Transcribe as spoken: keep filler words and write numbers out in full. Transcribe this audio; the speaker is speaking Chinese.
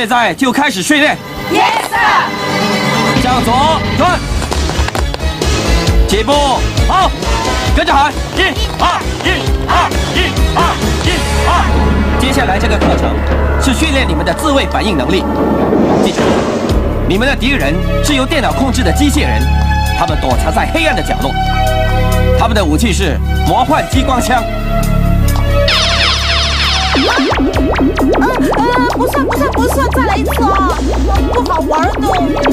现在就开始训练。 Yes sir。 向左转，起步，好，跟着喊，一二一二一二一二。接下来这个课程是训练你们的自卫反应能力。记住，你们的敌人是由电脑控制的机械人，他们躲藏在黑暗的角落，他们的武器是魔幻激光枪。 呃呃，不算不算不算，再来一次哦，不好玩的。